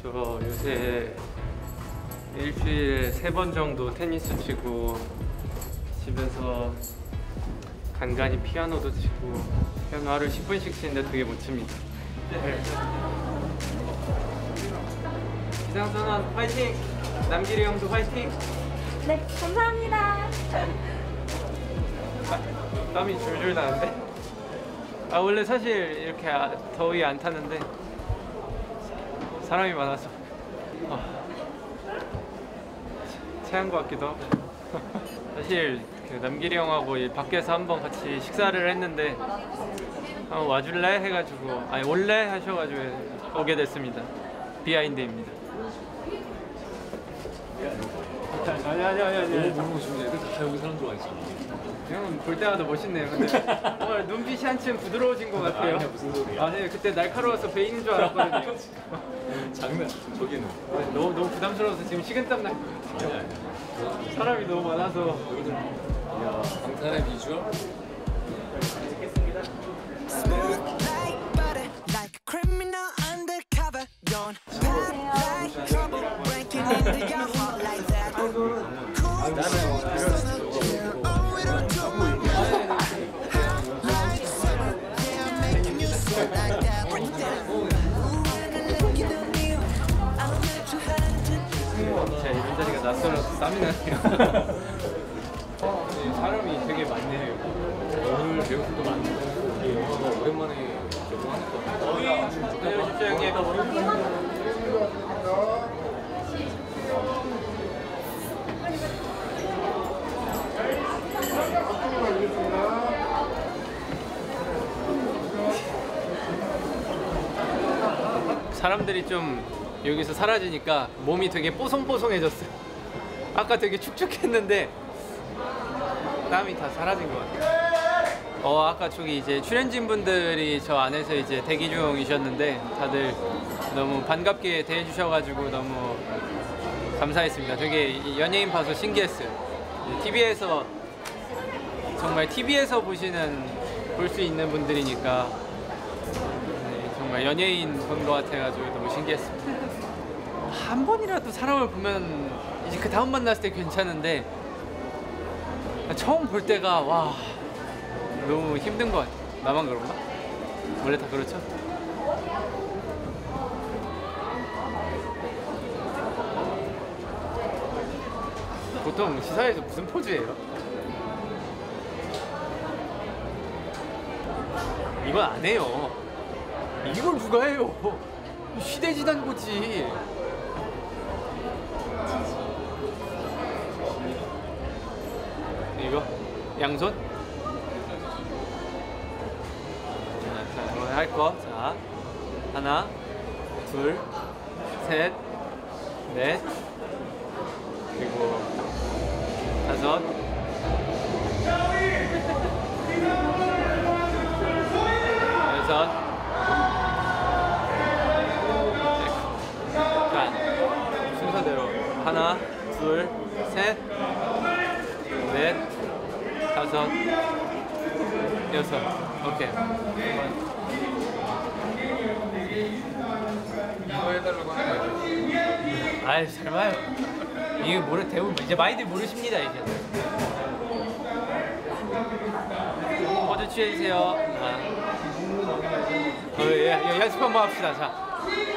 저 요새 일주일에 3번 정도 테니스 치고 집에서 간간히 피아노도 치고 피아노 하루 10분씩 치는데 되게 못 칩니다. 기상선언 화이팅! 남길이 형도 화이팅! 네, 감사합니다. 땀이 줄줄 나는데? 원래 사실 이렇게 더위 안 타는데 사람이 많아서 체한 것 같기도 하고. 사실 그 남길이 형하고 밖에서 한번 같이 식사를 했는데 와줄래? 해가지고 올래? 하셔가지고 오게 됐습니다. 비하인드입니다. 아니. 너무 멋있네. 애들 다 여기 사람 들어와 있어. 형은 볼 때마다 멋있네요. 근데 오늘 눈빛이 한층 부드러워진 것 같아요. 아니야, 무슨 소리야. 네, 그때 날카로워서 베인인 줄 알았거든요. 장난. 저기는. 너무 부담스러워서 지금 식은땀 나. 아니야. 사람이 너무 많아서. 이야, 방탄의 비주얼. Smooth like butter, like a criminal undercover. Don't pop like trouble, breaking into your heart like that. Cool so chill, oh, we don't do my mind. Hot like summer, yeah, I'm making you sweat like that. Break it down. Ooh, when I look in the mirror, I'll let you have it. 제가 이런 자리가 낯설어서 땀이 나네요. 사람이 되게 많네요. 오늘 배우들도 많고 우리 영화가 오랜만에 개봉하니까. 안녕하십시오 형님. 사람들이 좀 여기서 사라지니까 몸이 되게 뽀송뽀송해졌어요. 아까 되게 축축했는데 땀이 다 사라진 것 같아요. 아까 저기 이제 출연진 분들이 저 안에서 이제 대기 중이셨는데 다들 너무 반갑게 대해주셔가지고 너무 감사했습니다. 되게 연예인 봐서 신기했어요. TV에서 정말 TV에서 볼 수 있는 분들이니까 정말 연예인 본 것 같아가지고 너무 신기했습니다. 한 번이라도 사람을 보면 이제 그 다음 만났을 때 괜찮은데 처음 볼 때가 와 너무 힘든 것 같아요. 나만 그런가? 원래 다 그렇죠? 보통 시사에서 무슨 포즈예요? 이건 안 해요. 이걸 누가 해요? 시대 지난 거지. 이거 양손. 자, 이거 할 거. 자, 하나, 둘, 셋, 넷, 그리고 다섯. 여섯. 자, 순서대로 하나, 둘, 셋, 넷, 다섯, 여섯. 오케이. 이거 해달라고 하는 거야. 아이 잘 봐요. 이게 대부분 이제 많이들 모르십니다 이제. 모두 취해주세요. 예, 연습 한번 합시다. 자.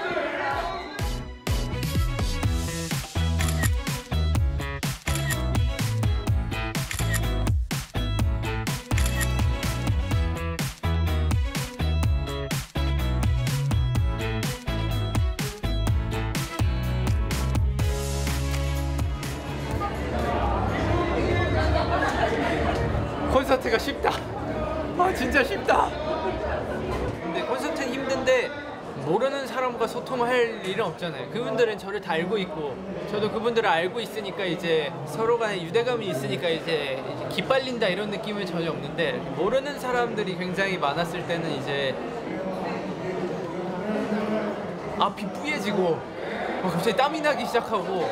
콘서트가 쉽다. 진짜 쉽다. 근데 콘서트는 힘든데 모르는 사람과 소통할 일은 없잖아요. 그분들은 저를 다 알고 있고 저도 그분들을 알고 있으니까 이제 서로 간에 유대감이 있으니까 이제 기빨린다 이런 느낌은 전혀 없는데 모르는 사람들이 굉장히 많았을 때는 이제 앞이 뿌얘지고 갑자기 땀이 나기 시작하고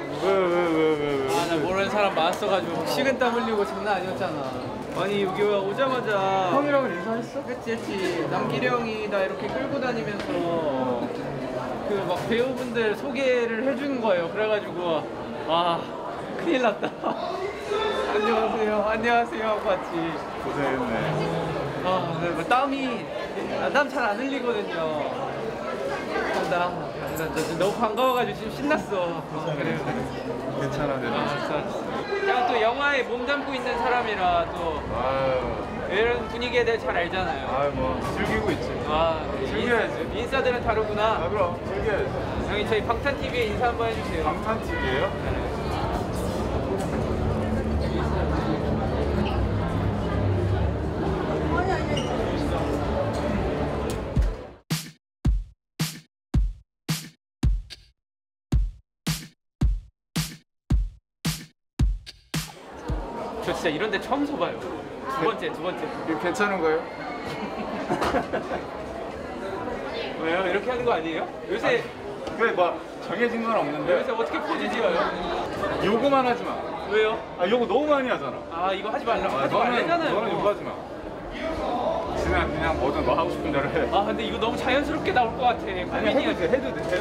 나 모르는 사람 많았어가지고 식은땀 흘리고 장난 아니었잖아. 아니 여기 오자마자 형이랑 인사했어? 했지. 남길이 형이 나 이렇게 끌고 다니면서 그 막 배우분들 소개를 해주는 거예요. 그래가지고 아 큰일 났다. 안녕하세요, 안녕하세요 하고 같이 고생했네. 아, 네, 뭐 땀이 땀 잘 안 흘리거든요. 나 너무 반가워가지고 지금 신났어. 그래요. 괜찮아, 제가 또 영화에 몸 담고 있는 사람이라 또 아유, 이런 분위기에 대해 잘 알잖아요. 아유, 뭐, 즐기고 있지. 아, 즐겨야지. 인싸들은 다르구나. 아, 그럼, 즐겨야지. 형이 저희 방탄TV에 인사 한번 해주세요. 방탄TV에요? 저 진짜 이런 데 처음 서봐요. 두 번째. 이거 괜찮은 거예요? 왜요? 이렇게 하는 거 아니에요? 요새 그래, 뭐, 정해진 건 없는데. 요새 어떻게 포즈 지어요? 요거만 하지 마. 왜요? 아, 요거 너무 많이 하잖아. 아 이거 하지 말라고 아, 하지 말랬잖아요. 너는 요거 하지 마. 그냥 뭐든 너 하고 싶은 대로 해. 아 근데 이거 너무 자연스럽게 나올 것 같아. 아니, 고민이야. 해도 돼.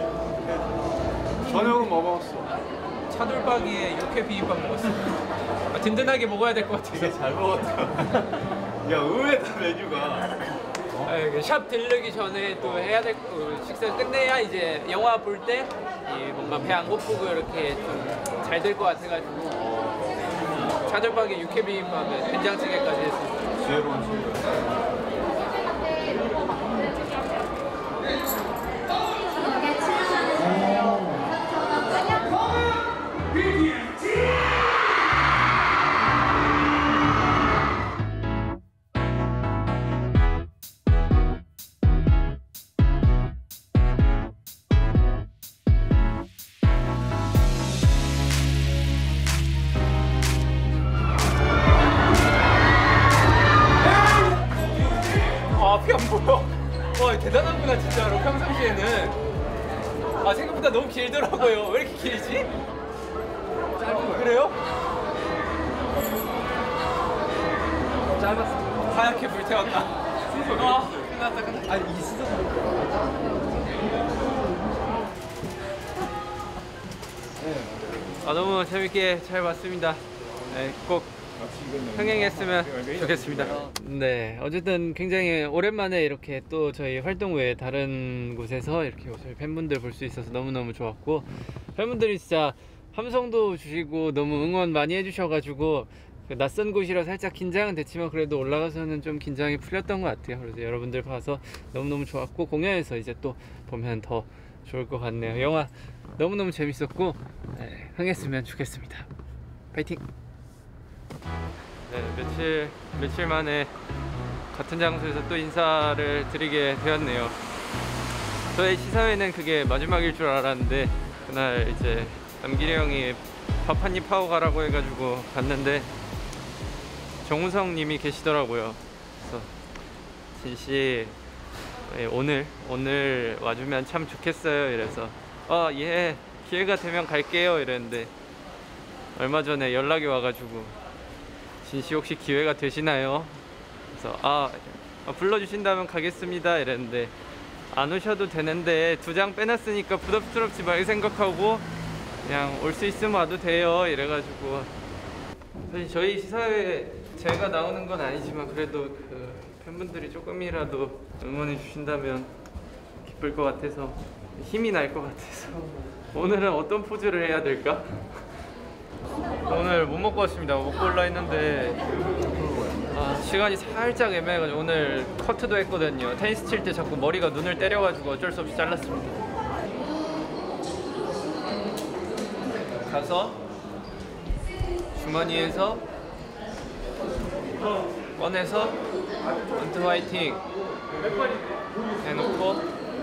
저녁은 뭐 먹었어? 차돌박이에 육회 비빔밥 먹었어. 아, 든든하게 먹어야 될 것 같아서. 잘 먹었다. 야, 의외다, 메뉴가. 아, 샵 들르기 전에 또 해야 될 거, 식사 끝내야 이제 영화 볼 때 뭔가 배 안 고프고 이렇게 좀 잘 될 것 같아가지고 차돌박이 육회 비빔밥에 된장찌개까지 했습니다. 지혜로운 친구야. 앞이 안 보여. 와 대단하구나 진짜로 평상시에는. 아 생각보다 너무 길더라고요. 왜 이렇게 길지? 짧은 그래요? 짧았어. 하얗게 불태웠다. 아 끝났다. 아니 이 수저. 아 너무 재밌게 잘 봤습니다. 네, 꼭 흥행했으면 좋겠습니다. 네, 어쨌든 굉장히 오랜만에 이렇게 또 저희 활동 외에 다른 곳에서 이렇게 저희 팬분들 볼 수 있어서 너무너무 좋았고, 팬분들이 진짜 함성도 주시고 너무 응원 많이 해주셔가지고 낯선 곳이라 살짝 긴장은 됐지만 그래도 올라가서는 좀 긴장이 풀렸던 것 같아요. 그래서 여러분들 봐서 너무너무 좋았고, 공연에서 이제 또 보면 더 좋을 것 같네요. 영화 너무너무 재밌었고, 네, 흥했으면 좋겠습니다. 파이팅! 네, 며칠 만에 같은 장소에서 또 인사를 드리게 되었네요. 저의 시사회는 그게 마지막일 줄 알았는데 그날 이제 남길이 형이 밥 한 입 하고 가라고 해가지고 갔는데 정우성 님이 계시더라고요. 그래서 진씨 오늘 와주면 참 좋겠어요 이래서 예 기회가 되면 갈게요 이랬는데 얼마 전에 연락이 와가지고 진씨 혹시 기회가 되시나요? 그래서 불러주신다면 가겠습니다 이랬는데 안 오셔도 되는데 2장 빼놨으니까 부담스럽지 말게 생각하고 그냥 올 수 있으면 와도 돼요 이래가지고, 사실 저희 시사회에 제가 나오는 건 아니지만 그래도 그 팬분들이 조금이라도 응원해 주신다면 기쁠 것 같아서, 힘이 날 것 같아서 오늘은 어떤 포즈를 해야 될까? 오늘 못 먹고 왔습니다. 먹고 올라 했는데 시간이 살짝 애매해가지고 오늘 커트도 했거든요. 테니스 칠 때 자꾸 머리가 눈을 때려가지고 어쩔 수 없이 잘랐습니다. 가서 주머니에서 꺼내서 헌트 화이팅 해놓고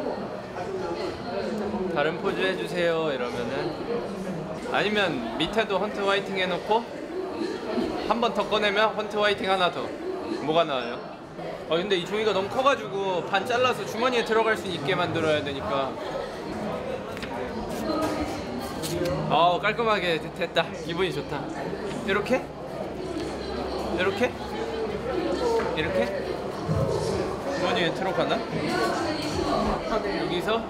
다른 포즈 해주세요 이러면은, 아니면 밑에도 헌트 화이팅 해놓고 한 번 더 꺼내면 헌트 화이팅 하나 더. 뭐가 나와요? 근데 이 종이가 너무 커가지고 반 잘라서 주머니에 들어갈 수 있게 만들어야 되니까. 깔끔하게 됐다. 기분이 좋다. 이렇게? 이렇게? 이렇게? 주머니에 나중에 트럭 하나? 여기서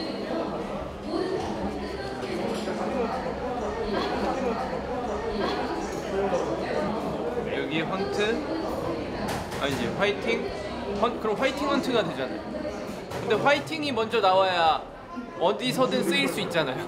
여기 헌트 아니지 화이팅 그럼 화이팅 헌트가 되잖아요. 근데 화이팅이 먼저 나와야 어디서든 쓰일 수 있잖아요.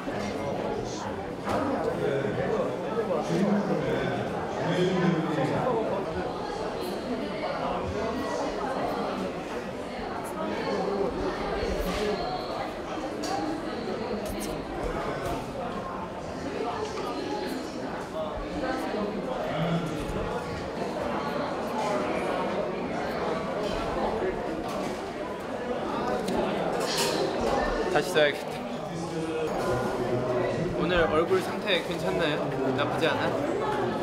다시 써야겠다. 오늘 얼굴 상태 괜찮나요? 나쁘지 않아?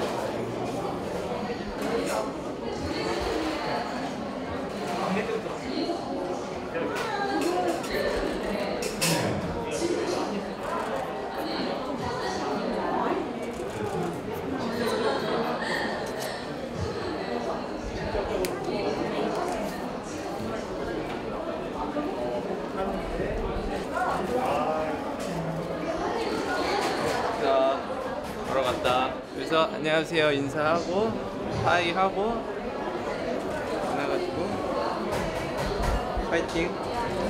걸어갔다. 그래서 안녕하세요 인사하고 하이 하고 나가지고 파이팅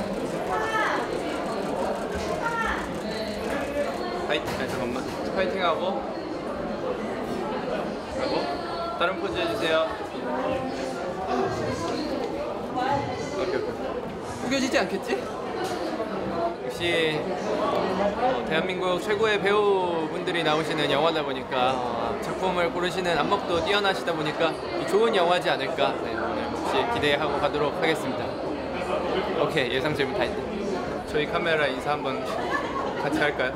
파이팅 아니 잠깐만 파이팅 하고 다른 포즈 해주세요. 오케이. 구겨지지 않겠지? 역시 대한민국 최고의 배우분들이 나오시는 영화다 보니까 작품을 고르시는 안목도 뛰어나시다 보니까 좋은 영화지 않을까. 네, 오늘 혹시 기대하고 가도록 하겠습니다. 오케이, 예상 질문 다 했다. 저희 카메라 인사 한번 같이 할까요?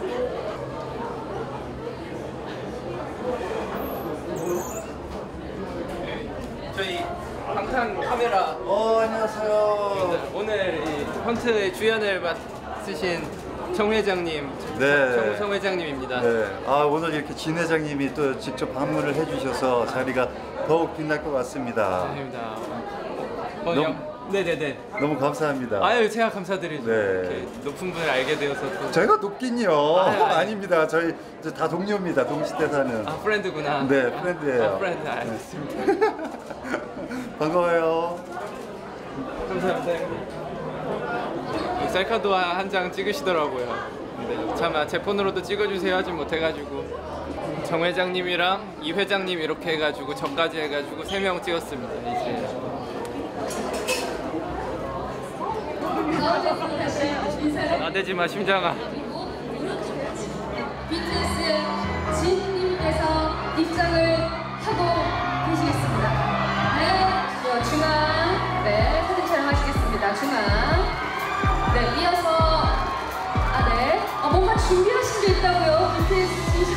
저희 방탄 카메라 안녕하세요. 오늘 이 헌트의 주연을 맡으신 정 회장님, 네. 정 회장님입니다. 네. 오늘 이렇게 진 회장님이 또 직접 방문을 해주셔서 자리가 더욱 빛날 것 같습니다. 아닙니다. 네네네. 너무 감사합니다. 아유, 제가 감사드리죠. 네. 이렇게 높은 분을 알게 되어서 또. 제가 높긴요. 아닙니다. 저희 다 동료입니다. 동시대 사는. 프렌드구나. 네, 프렌드예요. 프렌드 알겠습니다. 반가워요. 감사합니다. 셀카도 한 장 찍으시더라고요. 네, 참 제 폰으로도 찍어주세요 하진 못해가지고 정 회장님이랑 이 회장님 이렇게 해가지고 저까지 해가지고 3명 찍었습니다. 이제 나대지마 심장아. BTS 진님께서 입장을 하고 계시겠습니다. 네, 중앙, 네, 사진 촬영하시겠습니다. 중앙. 네, 이어서 네, 뭔가 준비하신 게 있다고요. BTS 진심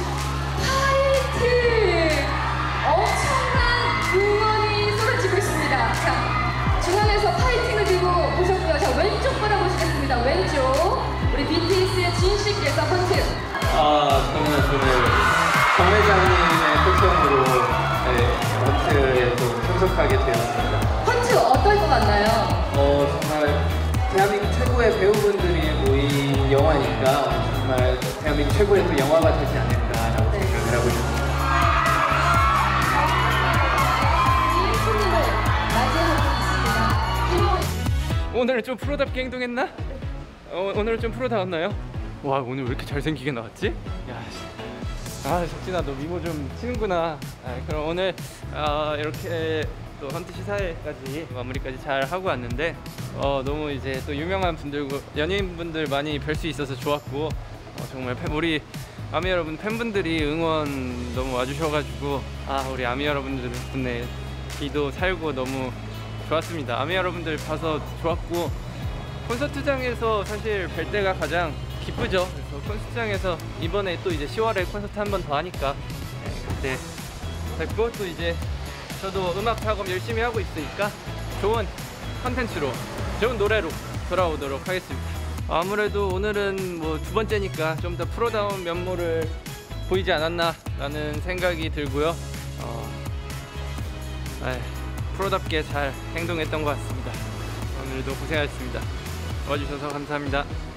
파이팅! 엄청난 응원이 쏟아지고 있습니다. 자, 중앙에서 파이팅을 들고 보셨고요. 자, 왼쪽 바라보시겠습니다. 왼쪽 우리 BTS의 진씨께서 헌트. 정말 저는 정 회장님의 초청으로 헌트에 또 참석하게 되었습니다. 헌트 어떨 것 같나요? 정말 대한민국 최고의 배우분들이 모인 영화니까 정말 대한민국 최고의 또 영화가 되지 않을까라고 생각을 하고 있습니다. 이 손님을 맞이하고 있습니다. 오늘은 좀 프로답게 행동했나? 오늘은 좀 프로다웠나요? 와, 오늘 왜 이렇게 잘생기게 나왔지? 야, 석진아 너 미모 좀 치는구나. 그럼 오늘 이렇게 또 헌트 시사회까지 마무리까지 잘 하고 왔는데 너무 이제 또 유명한 분들고 연예인분들 많이 뵐 수 있어서 좋았고 정말 우리 아미 여러분 팬분들이 응원 너무 와주셔가지고 우리 아미 여러분들 덕분에 기도 살고 너무 좋았습니다. 아미 여러분들 봐서 좋았고 콘서트장에서 사실 뵐 때가 가장 기쁘죠. 그래서 콘서트장에서 이번에 또 이제 10월에 콘서트 한 번 더 하니까 그때 뵙고 또 이제 저도 음악 작업 열심히 하고 있으니까 좋은 컨텐츠로 좋은 노래로 돌아오도록 하겠습니다. 아무래도 오늘은 뭐 두 번째니까 좀 더 프로다운 면모를 보이지 않았나 라는 생각이 들고요. 프로답게 잘 행동했던 것 같습니다. 오늘도 고생하셨습니다. 와주셔서 감사합니다.